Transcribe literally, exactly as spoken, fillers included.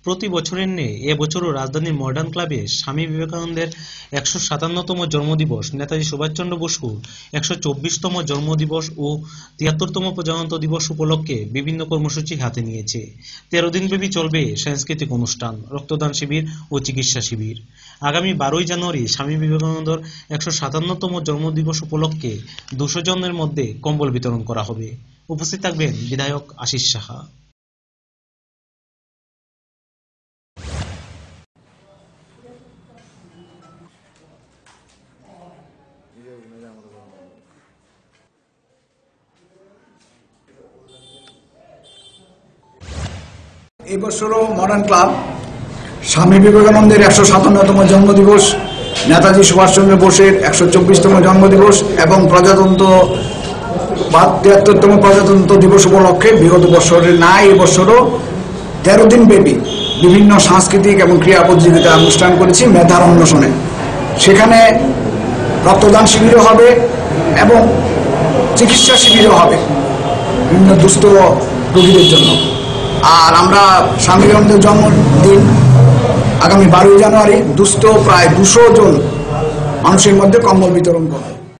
প্রতি বছরের ন্যায় এবছরও রাজধানীর মডার্ন ক্লাবে স্বামী বিবেকানন্দের একশো সাতান্নতম জন্মদিবস, নেতাজি সুভাষচন্দ্র বসুর একশো চব্বিশতম জন্মদিবস ও তিয়াত্তরতম প্রজাতন্ত্র দিবস উপলক্ষে বিভিন্ন কর্মসূচি হাতে নিয়েছে। তেরো দিনব্যাপী চলবে সাংস্কৃতিক অনুষ্ঠান, রক্তদান শিবির ও চিকিৎসা শিবির। আগামী বারোই জানুয়ারি স্বামী বিবেকানন্দের একশো সাতান্নতম জন্মদিবস উপলক্ষে দুশো জনের মধ্যে কম্বল বিতরণ করা হবে। উপস্থিত থাকবেন বিধায়ক আশিস সাহা। এই বছরও মডার্ন ক্লাব স্বামী বিবেকানন্দের একশো সাতান্নতম জন্মদিবস, নেতাজি সুভাষচন্দ্র বোসের একশো চব্বিশতম জন্মদিবস এবং প্রজাতন্ত্র তিয়াত্তরতম প্রজাতন্ত্র দিবস উপলক্ষে বিগত বছরের নাই এবছরও তেরো দিন ব্যাপী বিভিন্ন সাংস্কৃতিক এবং ক্রীড়া প্রতিযোগিতা অনুষ্ঠান করেছি মেধার অন্বেষণে। সেখানে রক্তদান শিবিরও হবে এবং চিকিৎসা শিবিরও হবে বিভিন্ন দুস্থ রোগীদের জন্য। আর আমরা স্বামী বিবেকানন্দের জন্মদিন আগামী বারোই জানুয়ারি দুস্থ প্রায় দুশো জন মানুষের মধ্যে কম্বল বিতরণ করব।